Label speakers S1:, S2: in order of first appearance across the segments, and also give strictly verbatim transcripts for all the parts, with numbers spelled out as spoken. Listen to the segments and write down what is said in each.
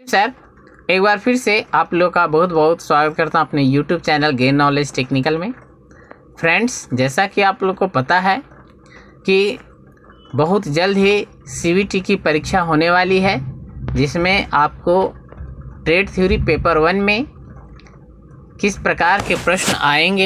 S1: Sir, एक बार फिर से आप लोग का बहुत बहुत स्वागत करता हूं अपने YouTube channel gain knowledge technical में। फ्रेंड्स, जैसा कि आप लोग को पता है कि बहुत जल्द ही सीवीटी की परीक्षा होने वाली है, जिसमें आपको ट्रेड थ्योरी पेपर वन में किस प्रकार के प्रश्न आएंगे,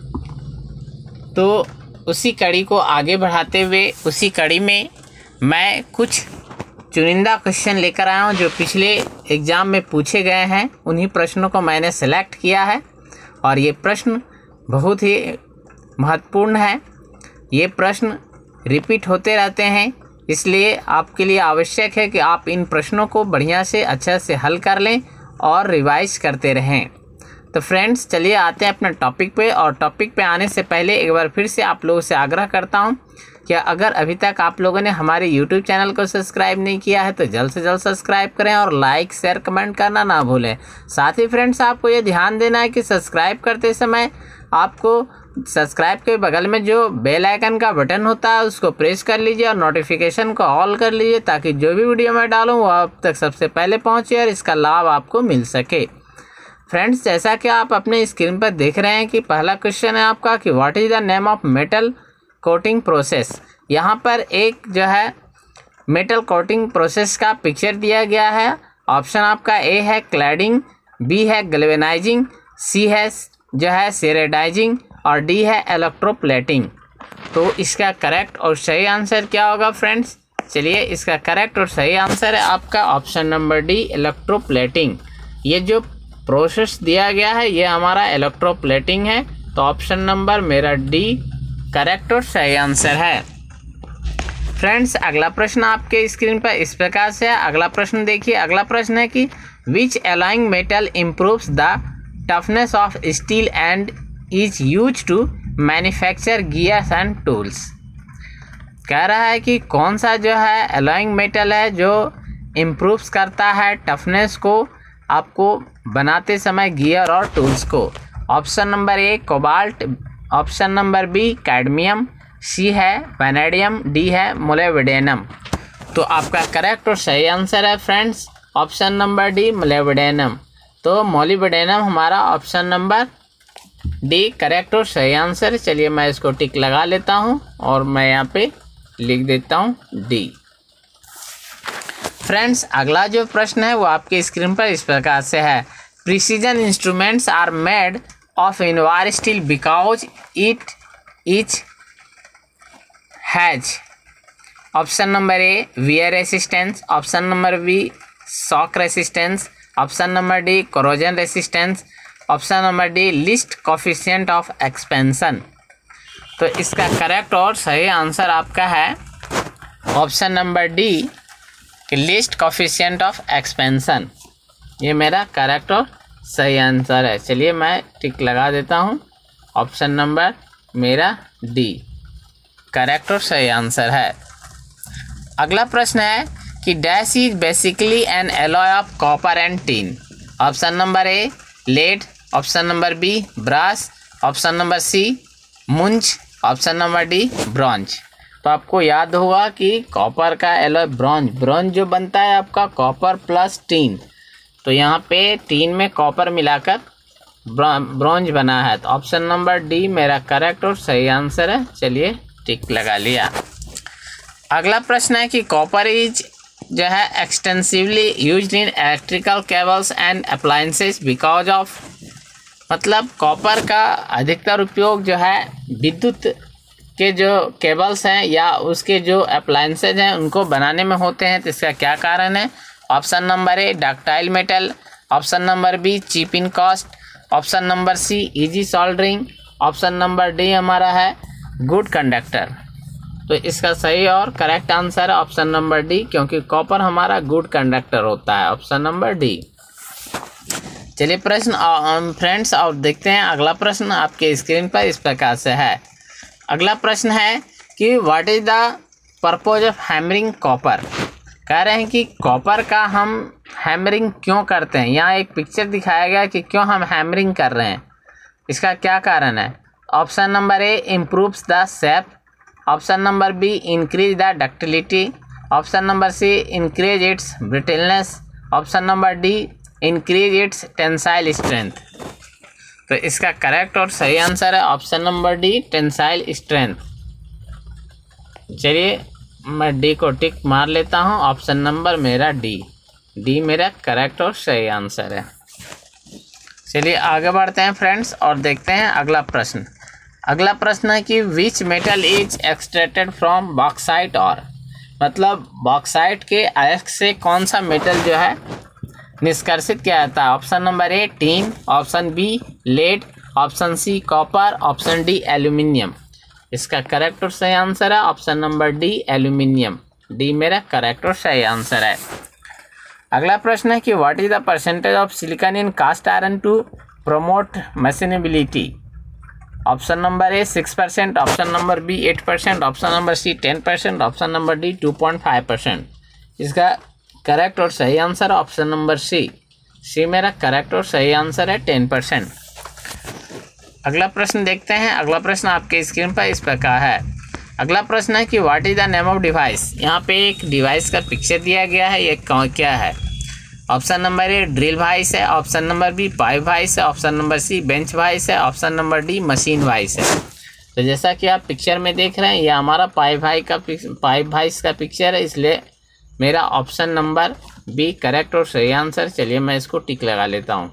S1: तो उसी कड़ी को आगे बढ़ाते हुए उसी कड़ी में मैं कुछ चुनिंदा क्वेश्चन लेकर आया हूँ जो पिछले एग्ज़ाम में पूछे गए हैं। उन्हीं प्रश्नों को मैंने सेलेक्ट किया है और ये प्रश्न बहुत ही महत्वपूर्ण है। ये प्रश्न रिपीट होते रहते हैं, इसलिए आपके लिए आवश्यक है कि आप इन प्रश्नों को बढ़िया से अच्छा से हल कर लें और रिवाइज करते रहें। तो फ्रेंड्स, चलिए आते हैं अपने टॉपिक पे। और टॉपिक पे आने से पहले एक बार फिर से आप लोगों से आग्रह करता हूं कि अगर अभी तक आप लोगों ने हमारे यूट्यूब चैनल को सब्सक्राइब नहीं किया है तो जल्द से जल्द सब्सक्राइब करें और लाइक शेयर कमेंट करना ना भूलें। साथ ही फ्रेंड्स, आपको ये ध्यान देना है कि सब्सक्राइब करते समय आपको सब्सक्राइब के बगल में जो बेल आइकन का बटन होता है उसको प्रेस कर लीजिए और नोटिफिकेशन को ऑल कर लीजिए, ताकि जो भी वीडियो मैं डालूँ वो आप तक सबसे पहले पहुँचे और इसका लाभ आपको मिल सके। फ्रेंड्स, जैसा कि आप अपने स्क्रीन पर देख रहे हैं कि पहला क्वेश्चन है आपका कि what is the name of metal coating process. यहाँ पर एक जो है मेटल कोटिंग प्रोसेस का पिक्चर दिया गया है। ऑप्शन आपका ए है क्लैडिंग, बी है गैल्वेनाइजिंग, सी है जो है सेरेडाइजिंग और डी है इलेक्ट्रोप्लेटिंग। तो इसका करेक्ट और सही आंसर क्या होगा फ्रेंड्स? चलिए, इसका करेक्ट और सही आंसर है आपका ऑप्शन नंबर डी, इलेक्ट्रोप्लेटिंग। ये जो प्रोसेस दिया गया है ये हमारा इलेक्ट्रोप्लेटिंग है। तो ऑप्शन नंबर मेरा डी करेक्ट और सही आंसर है। फ्रेंड्स, अगला प्रश्न आपके स्क्रीन पर इस प्रकार से है। अगला प्रश्न देखिए। अगला प्रश्न है कि which alloying metal improves the toughness of steel and is use to manufacture gears and tools. कह रहा है कि कौन सा जो है एलॉइंग मेटल है जो इम्प्रूव्स करता है टफनेस को आपको बनाते समय गियर और टूल्स को। Option number A cobalt, option number B cadmium, C है वैनेडियम, डी है मोलिब्डेनम। तो आपका करेक्ट और सही आंसर है friends option number D, molybdenum. तो मोलिब्डेनम हमारा ऑप्शन नंबर डी करेक्ट और सही आंसर। चलिए, मैं इसको टिक लगा लेता हूँ और मैं यहाँ पे लिख देता हूँ डी। फ्रेंड्स, अगला जो प्रश्न है वो आपके स्क्रीन पर इस प्रकार से है। Precision instruments are made of invar steel because it is has. Option number A wear resistance, option number B shock resistance, option number D corrosion resistance, option number D least coefficient of expansion. तो इसका correct और सही answer आपका है option number D least coefficient of expansion. ये मेरा correct और सही आंसर है। चलिए, मैं टिक लगा देता हूँ। ऑप्शन नंबर मेरा डी करेक्ट और सही आंसर है। अगला प्रश्न है कि dash is basically an alloy of copper and tin. Option number A lead, option number B brass, option number C Muntz, option number D bronze. तो आपको याद होगा कि कॉपर का एलॉय ब्रॉन्ज, ब्रॉन्ज जो बनता है आपका कॉपर प्लस टीन। तो यहाँ पे टीन में कॉपर मिलाकर ब्रॉन्ज बना है। तो ऑप्शन नंबर डी मेरा करेक्ट और सही आंसर है। चलिए, टिक लगा लिया। अगला प्रश्न है कि कॉपर इज जो है extensively used in electrical cables and appliances because of. मतलब कॉपर का अधिकतर उपयोग जो है विद्युत के जो केबल्स हैं या उसके जो अप्लायंसेज हैं उनको बनाने में होते हैं। तो इसका क्या कारण है? Option number A ductile metal, option number B cheap in cost, option number C easy soldering, option number D हमारा है गुड कंडक्टर। तो इसका सही और करेक्ट आंसर है ऑप्शन नंबर डी, क्योंकि कॉपर हमारा गुड कंडक्टर होता है। Option number D. चलिए प्रश्न फ्रेंड्स और देखते हैं अगला प्रश्न आपके स्क्रीन पर इस प्रकार से है। अगला प्रश्न है कि what is the purpose of hammering copper. कह रहे हैं कि कॉपर का हम हैमरिंग क्यों करते हैं। यहाँ एक पिक्चर दिखाया गया कि क्यों हम हैमरिंग कर रहे हैं, इसका क्या कारण है। Option number A improves the shape, option number B increase the ductility, option number C increase its brittleness, option number D increase its tensile strength. तो इसका करेक्ट और सही आंसर है option number D tensile strength. चलिए मैं D को tick मार लेता हूँ, ऑप्शन नंबर मेरा डी डी मेरा करेक्ट और सही आंसर है। चलिए आगे बढ़ते हैं फ्रेंड्स और देखते हैं अगला प्रश्न। अगला प्रश्न है कि which metal is extracted from bauxite और, मतलब बॉक्साइट के अयस्क से कौन सा मेटल जो है निष्कर्षित किया जाता है। Option number A tin, option B lead, option C copper, option D aluminium. इसका करेक्ट और सही आंसर है option number D aluminium. D मेरा करेक्ट और सही आंसर है। अगला प्रश्न है कि what is the percentage of silicon in cast iron to promote machinability. Option number A six percent, option number B eight percent, option number C ten percent, option number D two point five percent. इसका correct और सही answer option number C C मेरा correct और सही answer है ten percent. अगला प्रश्न देखते हैं। अगला प्रश्न आपके स्क्रीन पर इस प्रकार है। अगला प्रश्न है कि what is the name of device. यहाँ पे एक डिवाइस का पिक्चर दिया गया है, ये क्या है। Option number A drill vice है, option number B pipe vice है, option number C bench vice है, option number D machine vice है। तो जैसा कि आप पिक्चर में देख रहे हैं, ये हमारा पाइप वाइस का पाइप वाइस का पिक्चर है, इसलिए मेरा ऑप्शन नंबर बी करेक्ट और सही आंसर। चलिए मैं इसको टिक लगा लेता हूँ।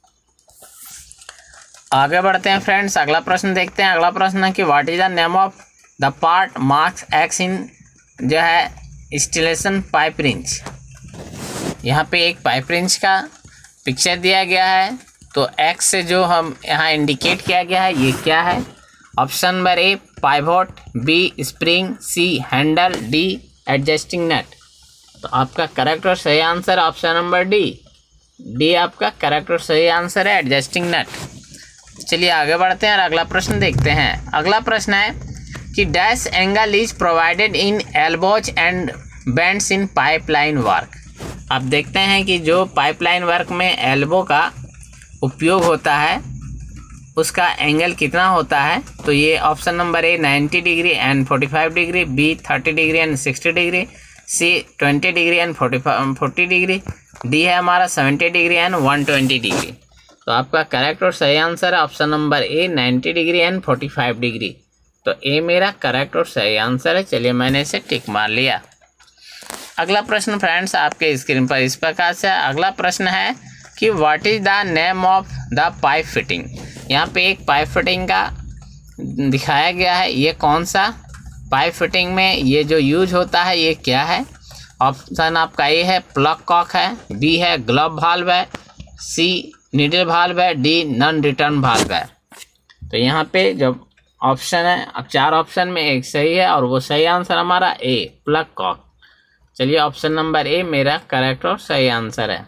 S1: आगे बढ़ते हैं फ्रेंड्स। अगला प्रश्न देखते हैं। अगला प्रश्न है कि what is the name of the part marks X in जो है इंस्टॉलेशन पाइप रिंच। यहाँ पे एक पाइप रिंच का पिक्चर दिया गया है, तो एक्स से जो हम यहाँ इंडिकेट किया गया है ये क्या है। Option number A pivot, B spring, C handle, D adjusting nut. तो आपका करेक्ट और सही answer option number D D आपका करेक्ट और सही आंसर है एडजस्टिंग नट। चलिए आगे बढ़ते हैं और अगला प्रश्न देखते हैं। अगला प्रश्न है कि dash angle is provided in elbows and bends in pipeline work. आप देखते हैं कि जो पाइपलाइन वर्क में एल्बो का उपयोग होता है उसका एंगल कितना होता है। तो ये option number A ninety degree and forty five degree, B thirty degree and sixty degree, C twenty degree and forty forty degree, D है हमारा seventy degree and one twenty degree. तो आपका करेक्ट और सही आंसर है option number A ninety degree and forty five degree. तो A मेरा correct और सही आंसर है। चलिए मैंने इसे टिक मार लिया। अगला प्रश्न फ्रेंड्स आपके स्क्रीन पर इस प्रकार से। अगला प्रश्न है कि what is the name of the pipe fitting. यहाँ पे एक पाइप फिटिंग का दिखाया गया है, ये कौन सा पाइप फिटिंग में ये जो यूज होता है ये क्या है। ऑप्शन आपका ए है प्लग कॉक है, बी है ग्लव वाल्व है, सी नीडल वाल्व है, डी नॉन रिटर्न वाल्व है। तो यहाँ पे जो ऑप्शन है, अब चार ऑप्शन में एक सही है और वो सही आंसर हमारा ए प्लग कॉक। चलिए ऑप्शन नंबर ए मेरा करेक्ट और सही आंसर है।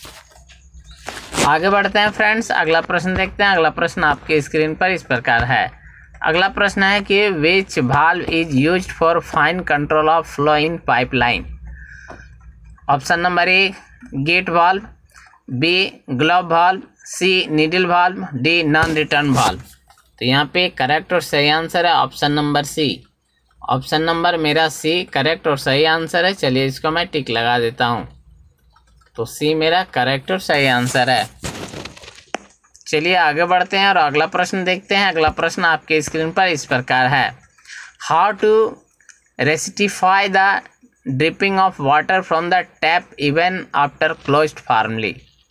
S1: आगे बढ़ते हैं फ्रेंड्स। अगला प्रश्न देखते हैं। अगला प्रश्न आपके स्क्रीन पर इस प्रकार है। अगला प्रश्न है कि which valve is used for fine control of flow in pipeline. Option number A gate valve, B glove valve, C needle valve, D non return valve. तो यहाँ पे करेक्ट और सही आंसर है option number C. Option number मेरा C correct और सही answer है। चलिए इसको मैं टिक लगा देता हूँ। तो सी मेरा करेक्ट और सही आंसर है। चलिए आगे बढ़ते हैं और अगला प्रश्न देखते हैं। अगला प्रश्न आपके स्क्रीन पर इस प्रकार है। How to rectify the dripping of water from the tap even after closed formally.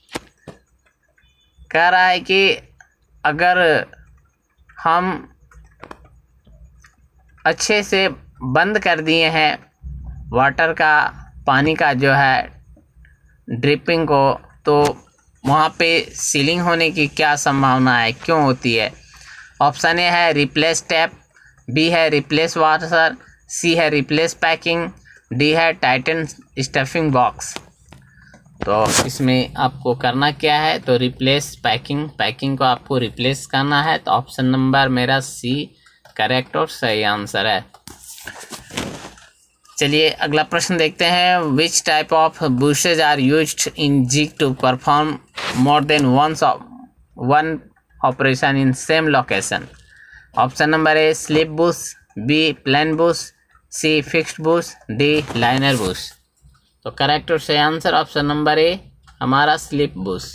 S1: कह रहा है कि अगर हम अच्छे से बंद कर दिए हैं वाटर का पानी का जो है ड्रिपिंग को, तो वहाँ पे सीलिंग होने की क्या संभावना है, क्यों होती है। ऑप्शन ए है रिप्लेस टैप, बी है रिप्लेस वाटर, सी है रिप्लेस पैकिंग, डी है टाइटन स्टफिंग बॉक्स। तो इसमें आपको करना क्या है, तो रिप्लेस पैकिंग पैकिंग को आपको रिप्लेस करना है। तो ऑप्शन नंबर मेरा सी करेक्ट और सही आंसर है। चलिए अगला प्रश्न देखते हैं। Which type of bushes are used in jig to perform more than once one operation in same location. Option number A slip bush, B plain bush, C fixed bush, D liner bush. तो correct और सही answer option number ए हमारा slip Bush.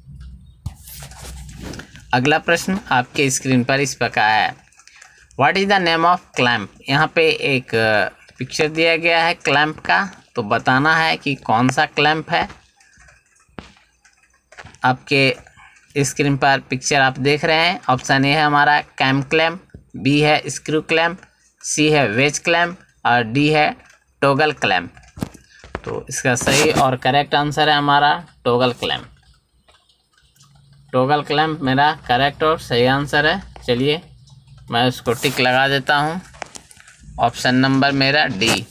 S1: अगला प्रश्न आपके screen पर इस प्रकार है, what is the name of clamp. यहाँ पे एक पिक्चर दिया गया है क्लैंप का, तो बताना है कि कौन सा क्लैंप है। आपके स्क्रीन पर पिक्चर आप देख रहे हैं, ऑप्शन ए है हमारा कैम क्लैंप, बी है स्क्रू क्लैंप, सी है वेज क्लैंप और डी है टोगल क्लैंप। तो इसका सही और करेक्ट आंसर है हमारा टोगल क्लैंप। टोगल क्लैंप मेरा करेक्ट और सही आंसर है। चलिए मैं उसको टिक लगा देता हूँ, ऑप्शन नंबर मेरा डी।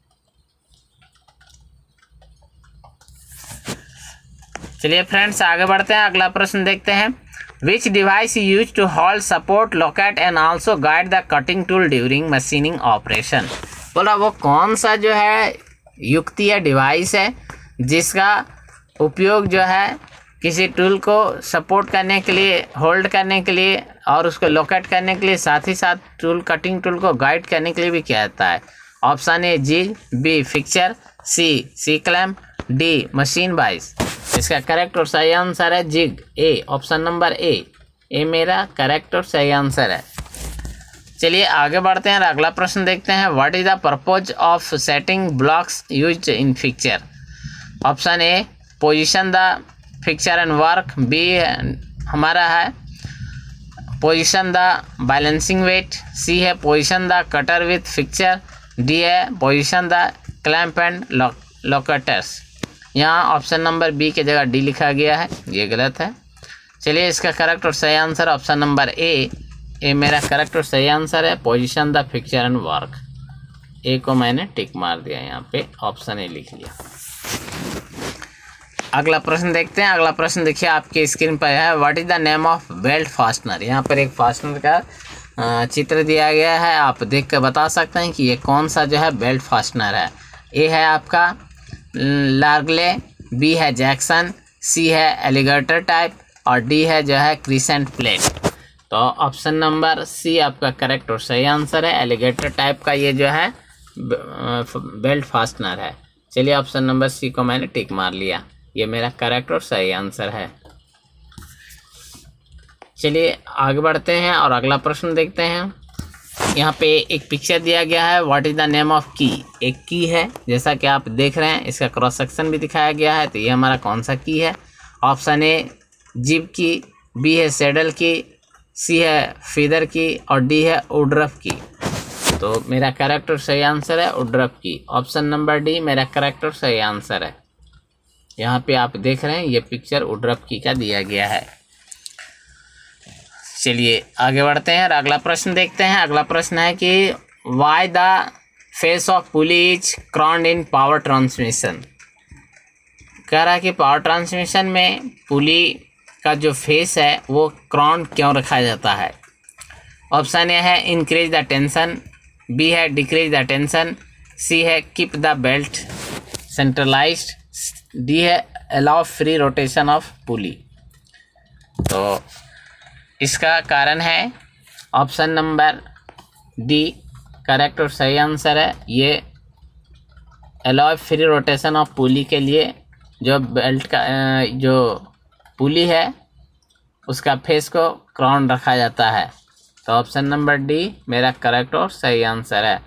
S1: चलिए फ्रेंड्स आगे बढ़ते हैं, अगला प्रश्न देखते हैं। Which device use to hold support locate and also guide the cutting tool during machining operation. बोला वो कौन सा जो है युक्ति या डिवाइस है जिसका उपयोग जो है किसी टूल को सपोर्ट करने के लिए, होल्ड करने के लिए और उसको लोकेट करने के लिए, साथ ही साथ टूल कटिंग टूल को गाइड करने के लिए भी किया जाता है। Option A jig, B fixture, C C clamp, D machine vice. इसका करेक्ट और सही आंसर है jig, A option number A A मेरा करेक्ट और सही आंसर है। चलिए आगे बढ़ते हैं और अगला प्रश्न देखते हैं। What is the purpose of setting blocks used in fixture. Option A position the fixture and work, B हमारा है position the balancing weight, C है position the cutter with fixture, D है position the clamp and locators. यहाँ option number B के जगह D लिखा गया है, ये गलत है। चलिए इसका करेक्ट और सही answer option number A A मेरा करेक्ट और सही आंसर है position the fixture and work. A को मैंने टिक मार दिया, यहाँ पे ऑप्शन ए लिख लिया। अगला प्रश्न देखते हैं। अगला प्रश्न देखिए आपके स्क्रीन पर है, what is the name of belt fastener. यहाँ पर एक फास्टनर का चित्र दिया गया है, आप देख कर बता सकते हैं कि ये कौन सा जो है बेल्ट फास्टनर है। ए है आपका लार्गले, बी है जैक्सन, सी है एलिगेटर टाइप और डी है जो है क्रिसेंट प्लेट। तो ऑप्शन नंबर सी आपका करेक्ट और सही आंसर है। एलिगेटर टाइप का ये जो है बेल्ट फास्टनर है। चलिए ऑप्शन नंबर सी को मैंने टिक मार लिया, ये मेरा करेक्ट और सही आंसर है। चलिए आगे बढ़ते हैं और अगला प्रश्न देखते हैं। यहाँ पे एक पिक्चर दिया गया है, what is the name of key. एक की है, जैसा कि आप देख रहे हैं, इसका क्रॉस सेक्शन भी दिखाया गया है। तो ये हमारा कौन सा की है। ऑप्शन ए जिब की, बी है सैडल की, सी है फीदर की और डी है उड्रफ की। तो मेरा करेक्ट और सही आंसर है Woodruff key. Option number D मेरा करेक्ट और सही आंसर है। यहाँ पे आप देख रहे हैं ये पिक्चर उड्रफ की का दिया गया है। चलिए आगे बढ़ते हैं और अगला प्रश्न देखते हैं। अगला प्रश्न है कि why the face of pulley is crowned in power transmission. कह रहा है कि पावर ट्रांसमिशन में पुली का जो फेस है वो क्राउन क्यों रखा जाता है। ऑप्शन ए है इंक्रीज द टेंशन, बी है डिक्रीज द टेंशन, सी है keep the belt centralized, D है allow free rotation of pulley. तो इसका कारण है ऑप्शन नंबर डी करेक्ट और सही आंसर है। ये allow free rotation of pulley के लिए जो बेल्ट का जो पुली है उसका फेस को क्राउन रखा जाता है। तो ऑप्शन नंबर डी मेरा करेक्ट और सही आंसर है।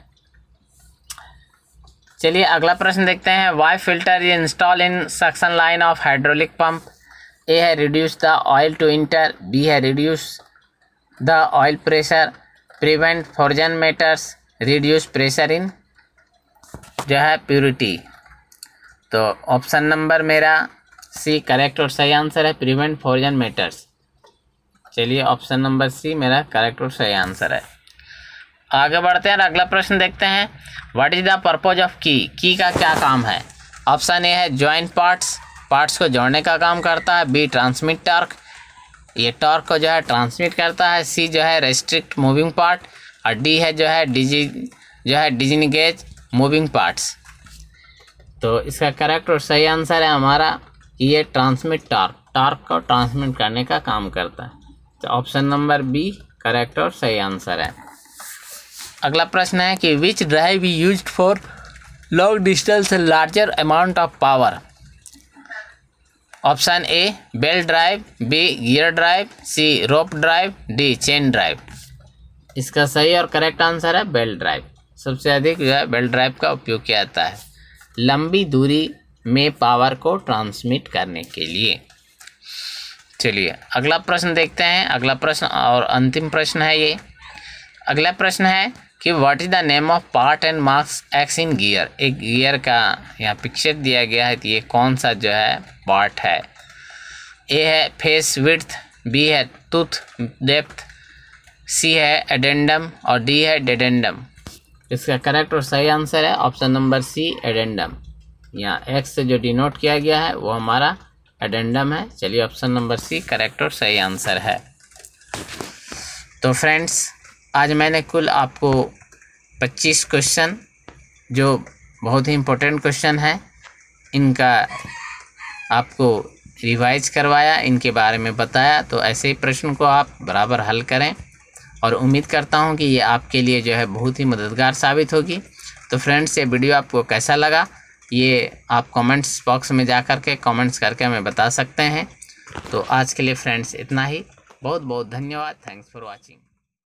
S1: चलिए अगला प्रश्न देखते हैं। Why filter is install in suction line of hydraulic pump. A है reduce the oil to enter, B है reduce the oil pressure, prevent foreign matters, reduce pressure in जो है प्योरिटी। तो ऑप्शन नंबर मेरा सी करेक्ट और सही answer है prevent foreign matters. चलिए ऑप्शन नंबर सी मेरा करेक्ट और सही आंसर है। आगे बढ़ते हैं और अगला प्रश्न देखते हैं। What is the purpose of key. Key का क्या काम है। ऑप्शन ए है जॉइंट पार्ट्स, पार्ट्स को जोड़ने का काम करता है, बी ट्रांसमिट टॉर्क, ये टॉर्क को जो है ट्रांसमिट करता है, सी जो है रेस्ट्रिक्ट मूविंग पार्ट और डी है जो है डिजी जो है डिजिनगेज मूविंग पार्ट्स। तो इसका करेक्ट और सही आंसर है हमारा ये ट्रांसमिट टॉर्क, टॉर्क को ट्रांसमिट करने का काम करता है। तो ऑप्शन नंबर बी करेक्ट और सही आंसर है। अगला प्रश्न है कि which drive used for long distance larger amount of power? Option A belt drive, B gear drive, C rope drive, D chain drive. इसका सही और करेक्ट आंसर है बेल्ट ड्राइव। सबसे अधिक जो है बेल्ट ड्राइव का उपयोग किया जाता है लंबी दूरी में पावर को ट्रांसमिट करने के लिए। चलिए अगला प्रश्न देखते हैं। अगला प्रश्न और अंतिम प्रश्न है ये। अगला प्रश्न है कि what is the name of part and marks X in gear. एक गियर का यहाँ पिक्चर दिया गया है, तो ये कौन सा जो है पार्ट है? ए है फेस विड्थ, बी है टूथ डेप्थ, सी है एडेंडम और डी है डेडेंडम। इसका करेक्ट और सही आंसर है ऑप्शन नंबर सी एडेंडम। यहाँ एक्स से जो डिनोट किया गया है वो हमारा एडेंडम है। चलिए ऑप्शन नंबर सी करेक्ट और सही आंसर है। तो फ्रेंड्स आज मैंने कुल आपको पच्चीस क्वेश्चन जो बहुत ही इम्पोर्टेंट क्वेश्चन है इनका आपको रिवाइज करवाया, इनके बारे में बताया। तो ऐसे ही प्रश्न को आप बराबर हल करें और उम्मीद करता हूं कि ये आपके लिए जो है बहुत ही मददगार साबित होगी। तो फ्रेंड्स ये वीडियो आपको कैसा लगा ये आप कमेंट्स बॉक्स में जा कर के कमेंट्स करके हमें बता सकते हैं। तो आज के लिए फ्रेंड्स इतना ही। बहुत बहुत धन्यवाद। Thanks for watching.